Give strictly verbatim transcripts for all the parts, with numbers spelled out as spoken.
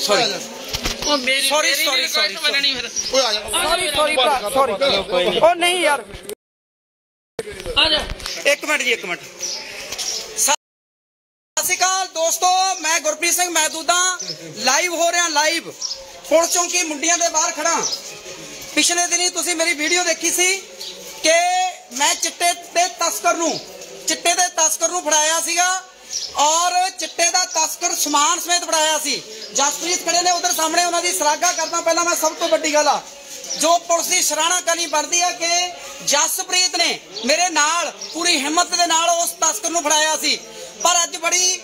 Sorry sorry sorry sorry sorry sorry sorry ओ नहीं यार एक मिनट जी एक मिनट। सत श्री अकाल दोस्तों, मैं गुरप्रीत सिंह महदूदा लाइव हो रहा लाइव पुलिस चौंकी मुंडियां दे बाहर खड़ा। पिछले दिनी तुसी मेरी वीडियो देखी सी कि मैं चिट्टे दे तस्कर नूं चिट्टे दे तस्कर नूं फड़ाया सीगा और चिट्टे दा तस्कर समान समेत फड़ाया सी। जसप्रीत खड़े ने उधर सामने, उन्हां दी सराहना करदा। पहला मैं सब तो वड्डी गल आ जो पुलिस की सराहना करनी बनती है कि जसप्रीत ने मेरे नाल पूरी हिम्मत दे नाल उस तस्कर नूं फड़ाया सी। पर अज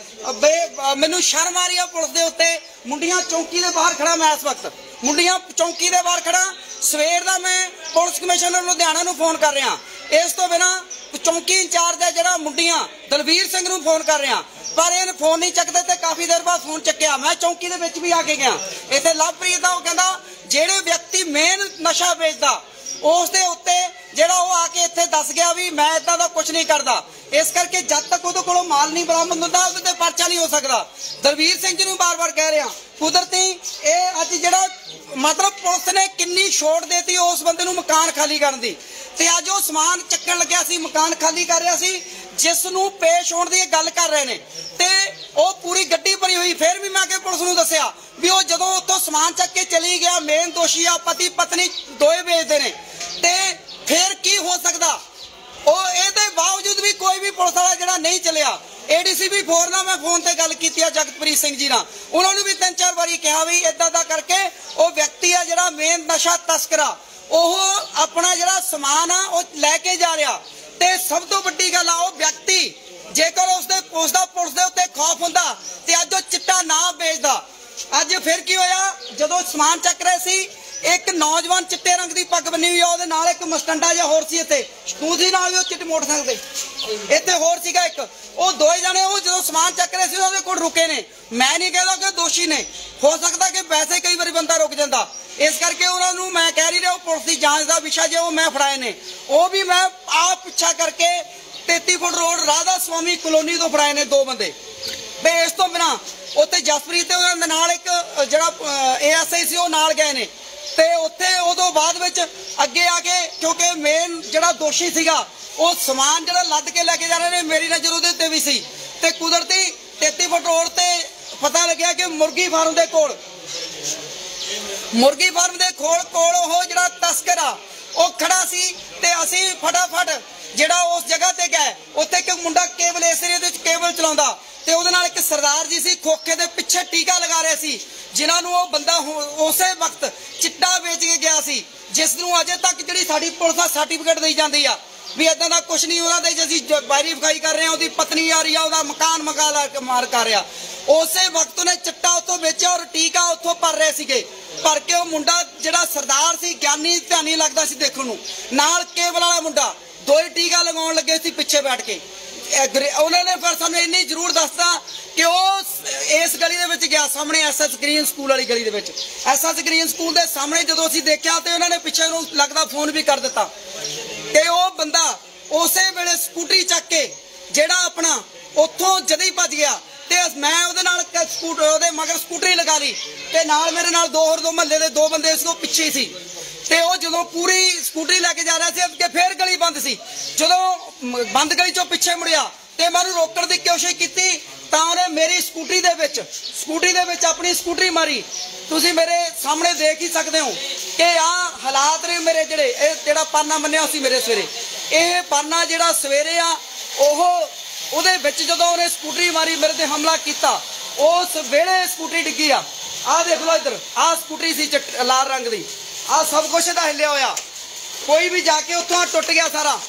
बड़ी मैनू शर्म आ रही है पुलिस के उत्ते। मुंडियां चौंकी दे बाहर खड़ा मैं इस वक्त, मुंडियां चौंकी दे बाहर खड़ा। सवेर दा मैं पुलिस कमिश्नर लुधियाना नूं फोन कर रहा, इस तो बिना चौंकी इंचार्ज है जिहड़ा मुंडियां दलवीर सिंह नूं फोन कर रहा, पर इन्हें फोन नहीं चकते ते काफी देर बाद फोन चक्या। मैं चौंकी दे विच भी आके गया, इत्थे लवप्रीत दा, वो कहंदा जिहड़े व्यक्ति मेन नशा बेचदा उस दे उत्ते जिहड़ा वो आके इत्थे दस गया भी मैं इदां दा कुछ नहीं करदा। इस करके जब तक उहदे कोलों माल नहीं बरामद हुंदा उहदे ते परचा नहीं हो सकदा। दलवीर सिंह जी नूं बार बार कह रहा, कुदरती ये अज जिहड़ा मतलब पुलिस ने किन्नी छूट देती उस बंदे नूं मकान खाली करन दी, ते अज वो समान चक्कण लग्या सी, मकान खाली कर रहा सी, जिस नूं पेश होण दी गल कर रहे ने, ते वो पूरी गड्डी भरी हुई। फिर भी मैं आके पुलिस नूं दस्सिया भी वो जदों उत्तों समान चक के चली गया, मेन दोषी आ पति पत्नी दोए बेचदे ने, ते फिर की हो सकदा। ਉਹ ਇਹਦੇ बावजूद भी कोई भी पुलिस वाला ਜਿਹੜਾ नहीं चलिया। एडीसीपी फोर ਨਾਲ मैं फोन ਤੇ ਗੱਲ ਕੀਤੀ ਆ ਜਗਤਪ੍ਰੀਤ ਸਿੰਘ ਜੀ ਨਾਲ, ਉਹਨਾਂ ਨੂੰ भी तीन चार ਵਾਰੀ ਕਿਹਾ ਵੀ ਇਦਾਂ ਦਾ ਕਰਕੇ ਉਹ ਵਿਅਕਤੀ ਆ ਜਿਹੜਾ ਮੇਨ ਨਸ਼ਾ ਤਸਕਰਾ ਉਹ ਆਪਣਾ ਜਿਹੜਾ ਸਮਾਨ ਆ ਉਹ ਲੈ ਕੇ ਜਾ ਰਿਹਾ। ਤੇ ਸਭ ਤੋਂ ਵੱਡੀ ਗੱਲ ਆ ਉਹ ਵਿਅਕਤੀ ਜੇਕਰ ਉਸਦੇ ਉਸਦਾ ਪੁਲਿਸ ਦੇ ਉੱਤੇ ਖੌਫ ਹੁੰਦਾ ਤੇ ਅੱਜ ਉਹ ਚਿੱਟਾ ਨਾ ਵੇਚਦਾ। ਅੱਜ ਫਿਰ ਕੀ ਹੋਇਆ, ਜਦੋਂ ਸਮਾਨ ਚੱਕ ਰਹੇ ਸੀ एक नौजवान चिट्टे रंग की पग बनी हुई है, नाल एक मस्टंडा जिहा होर सी, इत्थे दूसरी नाल भी चिट्टे मोटरसाइकिल ते इत्थे होर सीगा एक, वो दोए जने वो जो समान चक रहे सी उहदे कोल रुके ने। मैं नहीं कहदा कि दोषी ने, हो सकता कि वैसे कई बार बंदा रुक जाता, इस करके उन्होंने मैं कह रही रहा पुलिस की जांच का विषय जो मैं फड़ाए ने वो भी मैं आप पिछा करके तेती foot road Radha Swami colony तो फड़ाए ने दो बंदे। ते इस तो बिना उत्ते जसप्रीत दे नाल एक जिहड़ा ए एस आई सी वो नाल गए ने, ते उत्थे उदों बाद विच अगे आके क्योंकि मेन जिहड़ा दोषी सीगा वो समान जिहड़ा लद के लैके जा रहे ने, मेरी नज़र उहदे उत्ते भी सी। ते कुदरती तेती फुट रोड ते पता लग्या कि मुर्गी फार्म दे कोल मुर्गी फार्म दे कोल कोल ओह जिहड़ा तस्कर आ वो खड़ा सी, ते असीं फटाफट जिहड़ा उस जगह ते गए। उत्थे एक मुंडा केबल इस एरिया दे विच केबल चलाउंदा ते उहदे नाल एक सरदार जी सी खोखे दे पिछे टीका लगा रहे सी, जिन्हां नूं ओह बंदा उसे वक्त चिट्टा बेच के गया सी, जिस नूं अजे तक जिहड़ी साडी पुलिस दा सर्टिफिकेट दई जांदी आ भी इदां दा कुछ नहीं उहदा दे असीं वेरीफाई कर रहे हां, उहदी पत्नी आ रही आ, उहदा मकान मकान मार कर रहा। उसे वक्त उहने चिट्टा उत्थों बेचिया और टीका उत्थों भर रहे सीगे, भर के ओह मुंडा जिहड़ा सरदार सी ज्ञानी ध्यानी लगदा सी देखण नूं, नाल केबल वाला मुंडा दो ही टीका लगाउण लगे सी पिछे बैठ के। उन्होंने फिर सानू इन्नी जरूर दसता कि वो इस गली दे विच गया सामने एस एस ग्रीन स्कूल वाली गली दे विच, एस एस ग्रीन स्कूल के सामने जो असीं देखा तो उन्होंने पिछे नूं लगदा फोन भी कर दिता कि वो बंदा उस वेले स्कूटरी चक के जिहड़ा अपना उत्थों जदी भज गया, ते मैं उहदे नाल स्कूटर उहदे मगर स्कूटरी लगा ली, ते नाल मेरे नाल दो होर दो महल्ले दे दो बंदे इस पिछे सी, ते वो जो पूरी स्कूटरी लैके जा रहा सी अगे फिर गली बंद सी, जो बंद गली चो पिछे मुड़िया ते मैं रोकण की कोशिश की तां उहने मेरी स्कूटरी दे विच स्कूटरी दे विच अपनी स्कूटरी मारी। तुसीं मेरे सामने देख ही सकते हो कि आ हालात ने मेरे जिहड़े ये जिहड़ा परना मन्निया सी मेरे सवेरे, ये परना जिहड़ा सवेरे आ ओह उहदे विच जदों उहने स्कूटरी मारी मेरे ते हमला कीता उस वेले स्कूटरी डिग्गी आ। आ देख लो इधर आ स्कूटरी सी लाल रंग दी, आ सब कुछ इहदा हिलिया होया, कोई भी जाके उत्थों टुट गया सारा,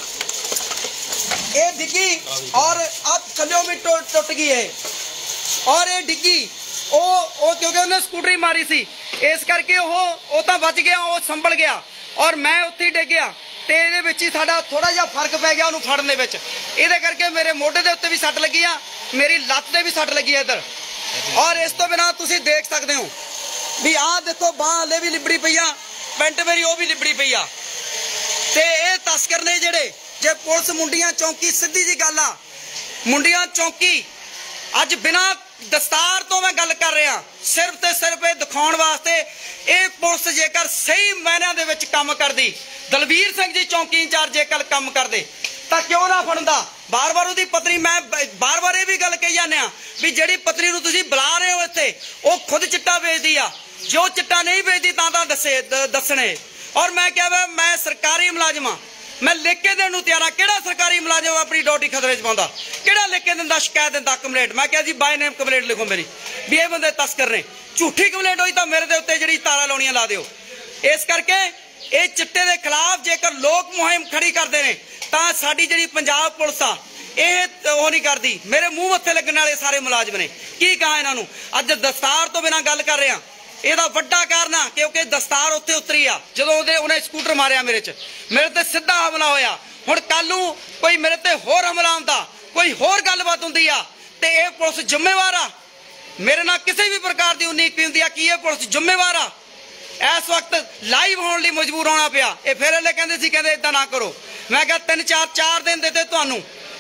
ये डिग्गी और अब चलो भी टुट गई है और ये डिग्गी ओ ओ क्योंकि उन्हें स्कूटरी मारी सी इस करके वो तो बच गया, वो संभल गया और मैं उत्थे डिग गया, ते इहदे विच ही साडा थोड़ा जिहा फर्क पै गया उन्होंने फड़न दे विच। इहदे करके मेरे मोढे दे उत्ते भी सट लगी आ, मेरी लत्त ते भी सट लगी है इधर। और इस तो बिना तुसीं देख सकते हो भी आ देखो बांह हले भी लिबड़ी पई आ, पैंट मेरी वो भी लिबड़ी पई आ, ते ये तस्कर ने जिहड़े जे पुलिस मुंडियां चौंकी सीधी जी गल आ मुंडियां चौंकी अज बिना दस्तार तो मैं गल कर रहा, सिर्फ ते सिर्फ ये दिखाने वास्ते ये पुलिस जेकर सही मायनिਆਂ ਦੇ ਵਿੱਚ काम करती, दलवीर सिंह जी चौकी इंचार्ज जेकर काम करते तो क्यों ना फड़दा। बार बार उसकी पत्नी, मैं बार बार ये भी गल कही जाने भी जिहड़ी पत्नी नूं तुसीं बुला रहे हो इत्थे वो खुद चिट्टा बेचदी आ, जो चिट्टा नहीं बेचदी तां तां दसे दसणे। और मैं क्या मैं सरकारी मुलाजम हाँ, मैं लिख के देने तैयार हाँ। किहड़ा सरकारी मुलाजम अपनी ड्यूटी खतरे च पाउंदा, किहड़ा लिख के दिंदा शिकायत दिंदा कंप्लेंट। मैं क्या जी बाय नेम कंप्लेंट लिखो मेरी भी ये बंदे तस्कर ने, झूठी कंप्लेंट होई तो मेरे दे उत्ते जिहड़ी तारा लाउणियां ला दिओ। इस करके ये चिट्टे के खिलाफ जेकर लोग मुहिम खड़ी करते हैं तो साडी जिहड़ी पंजाब पुलिस आ ये वो नहीं करती। मेरे मूँह मत्थे लगने वाले सारे मुलाजम ने की कहा इन्हों अज दस्तार तो बिना गल कर रहा। यदा वड्डा कारण आ क्योंकि दस्तार उत्ते उतरी आ जदों उन्हें स्कूटर मारिया मेरे च, मेरे ते सीधा हमला होया। हुण कल नूं कोई मेरे ते होर हमला हुंदा, कोई होर गलबात हुंदी आ ते ये पुलिस जिम्मेवार आ। मेरे नाल किसी भी प्रकार की उन्नीक हुंदी आ कि ये पुलिस जिम्मेवार आ। इस वक्त लाइव होने लिए मजबूर होना पिया। ये फिर हले कहंदे सी कहंदे इदां ना करो। मैं कहा तीन चार चार दिन देते तुहानूं।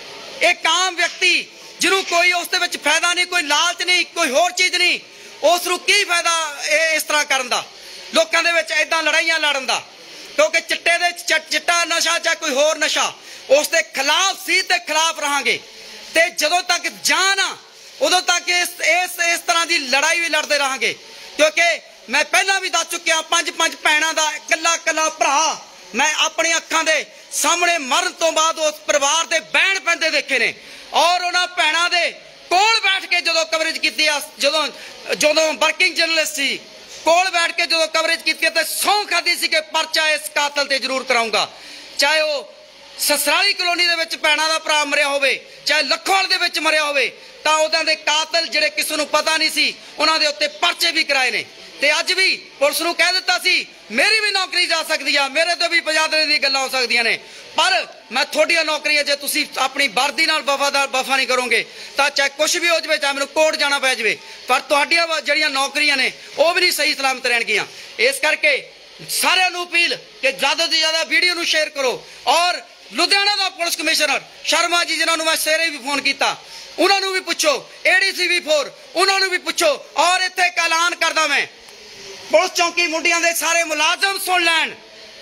एक आम व्यक्ति जिन्हों कोई उस दे विच फायदा नहीं, कोई लालच नहीं, कोई होर चीज़ नहीं, उस नूं की फायदा इस तरह करन दा, लोकां दे विच इदां लड़ाइयां लड़न दा। क्योंकि चिट्टे दे चिट्टा नशा चाहे कोई होर नशा उस दे खिलाफ सी ते खिलाफ रहांगे ते जदों तक जान आ उदों तक इस इस इस तरह की लड़ाई भी लड़ते रहांगे। क्योंकि मैं पहला भी दस चुकिया पंज पंज भैणों का कला कला भरा मैं अपनी अखां दे सामने मरण तो बाद उस परिवार के बहन पैंदे देखे ने। और उन्होंने भैणों के कोल बैठ के जो कवरेज की जो जो वर्किंग जर्नलिस्ट सी कोल बैठ के जो कवरेज की तो सौं खाधी सी कि परचा इस कातल ते जरूर कराऊंगा। चाहे वो ससराली कलोनी दे विच भैणों का भरा मरिया होवे, चाहे लखोवाल दे विच मरिया होवे, तां उहदां दे कातल जिहड़े किसी नूं पता नहीं सी उन्हां दे उत्ते परचे भी कराए ने। ते अज भी पुलिस नूं कह दित्ता सी मेरी भी नौकरी जा सकती है, मेरे तो भी बजादरे दी गल्लां हो सकदियां ने, पर मैं थोड़ियां नौकरियां जे तुसीं अपनी वर्दी नाल वफादार वफा नहीं करोगे तो चाहे कुछ भी हो जाए, चाहे मैनूं कोर्ट जाना पै जाए, पर तुहाडियां जिहड़ियां नौकरियां ने वो भी नहीं सही सलामत रहणगियां। इस करके सारिआं नूं अपील कि ज़्यादा तो ज़्यादा वीडियो नूं शेयर करो। और लुधियाना का पुलिस कमिश्नर शर्मा जी जिन्होंने मैं सवेरे भी फोन किया उन्होंने भी पूछो, A D C V four उन्होंने भी पूछो। और इत्थे एक ऐलान करदा मैं पुलिस चौकी मुंडियां दे सारे मुलाजम सुन लैन,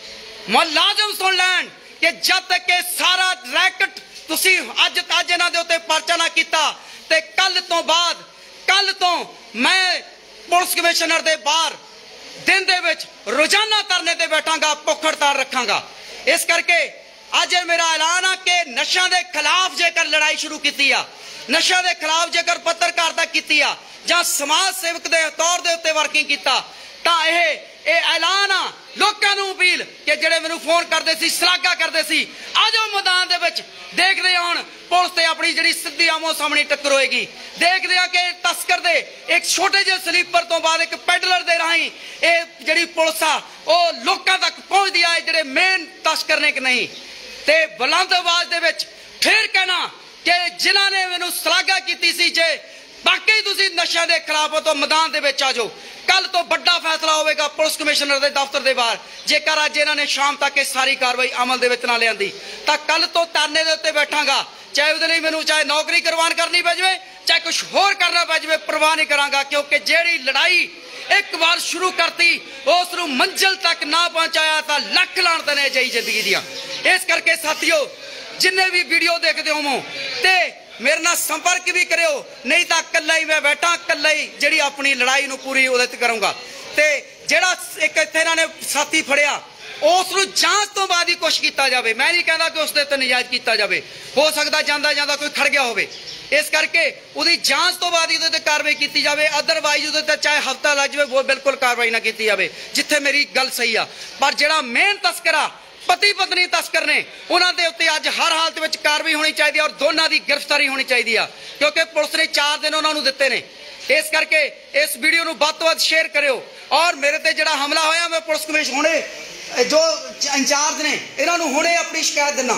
मुलाजम सुन लैन कि जब तक के सारा रैकेट तुसी अज अज इन्हां दे उत्ते परचा ना कीता ते कल तो बाद कल तो मैं पुलिस कमिश्नर दे बाहर दिन दे विच रोजाना धरने ते बैठांगा, भुख हड़ताल रखांगा। इस करके अज मेरा ऐलान है कि नशा के खिलाफ जेकर लड़ाई शुरू की आ, नशा के खिलाफ जेकर पत्रकारिता की आ जां समाज सेवक के तौर के उत्ते वर्किंग किया तो यह ऐलान आ लोगों को अपील कि जेडे मैनू फोन करते सी सलागा करते सी आ जाओ मैदान दे विच देखते हूँ पुलिस ते अपनी जिहड़ी सीधी आमो सामने टक्कर होएगी। देखते हैं कि तस्कर दे एक छोटे जे स्लीपर तो बाद एक पैडलर दे राही ये जिहड़ी पुलिस आ वो लोगों तक पहुँचती है जिहड़े मेन तस्कर ने कि नहीं। ते बुलंद आवाज दे विच फिर कहना कि जिन्हां ने मैनू सलागा कीती सी जे बाकी तुसीं नशा के खिलाफ तो मैदान दे विच आ जाओ, कल तो बड़ा फैसला होगा पुलिस कमिश्नर के दफ्तर के बाहर। जेकर अज इन्हों ने शाम तक ये सारी कार्रवाई अमल दे विच ना लियांदी तो कल तो धरने दे उत्ते बैठांगा, चाहे उहदे लई मैनू चाहे नौकरी करवान करनी पै जाए चाहे कुछ होर करना पै जाए, परवाह नहीं करांगा। क्योंकि जिहड़ी लड़ाई एक बार शुरू करती उस नूं मंजिल तक ना पहुंचाया तो लख लाणत ने जाई जिंदगी दियां। इस करके साथियों जिन्हें भी वीडियो देखते हो ते मेरे नाल संपर्क भी करो, नहीं तो कल्ला ही मैं बैठा कल्ला ही जिहड़ी अपनी लड़ाई नूं पूरी उहदे ते करूँगा। ते जिहड़ा एक इत्थे इन्हां ने साथी फड़िया उस नूं जांच तो बाद ही कुछ किया जाए। मैं नहीं कहता कि उस दे ते नजायज किया जाए, हो सकता जांदा जांदा कोई खड़ गया होवे, इस करके उहदी जांच तो बाद ही उहदे ते कार्रवाई की जाए। अदरवाइज उहदे ते चाहे हफ्ता लग जाए वो बिल्कुल कार्रवाई ना की जाए जिथे मेरी गल सही आ। पर जिहड़ा मेन तस्करा पति पत्नी तस्कर ने उन्होंने उत्ते अज हर हालत में कार्रवाई होनी चाहिए और दोनों की गिरफ्तारी होनी चाहिए क्योंकि पुलिस ने चार दिन उन्होंने दिते ने। इस करके इस वीडियो को वध तो वध शेयर करो। और मेरे ते जिहड़ा हमला होया मैं पुलिस कमिश्नर हुणे जो इंचार्ज ने इन्होंने हुणे अपनी शिकायत दिना,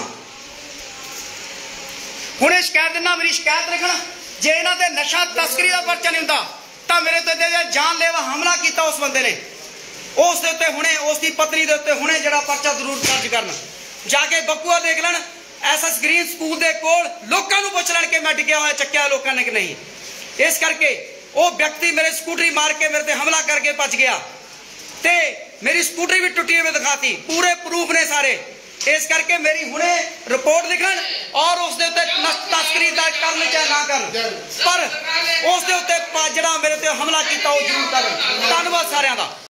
हुणे शिकायत दिना, मेरी शिकायत लिखना। जे इन्हां ते नशा तस्करी का परचा नहीं हुंदा तां मेरे ते जानलेवा हमला किया उस बंदे ने उस दे उत्ते हुणे उसकी पत्नी दे उत्ते हुणे जिहड़ा परचा जरूर दर्ज करन। जाके बकुआ देख लैण एस एस ग्रीन स्कूल दे कोल लोकां नूं पुछ लैण कि मैं डिग्गिया होया चक्किया लोकां ने कि नहीं। इस करके वो व्यक्ति मेरे स्कूटरी मार के मेरे ते हमला करके बच गया ते मेरी स्कूटरी भी टुटी हुई दिखाती, पूरे प्रूफ ने सारे। इस करके मेरी हुणे रिपोर्ट लिखण और उस दे उत्ते तस्करी दर्ज करन चाहे ना कर, पर उस दे उत्ते जिहड़ा मेरे ते हमला कीता वो जरूर करन। धन्नवाद सारिआं दा।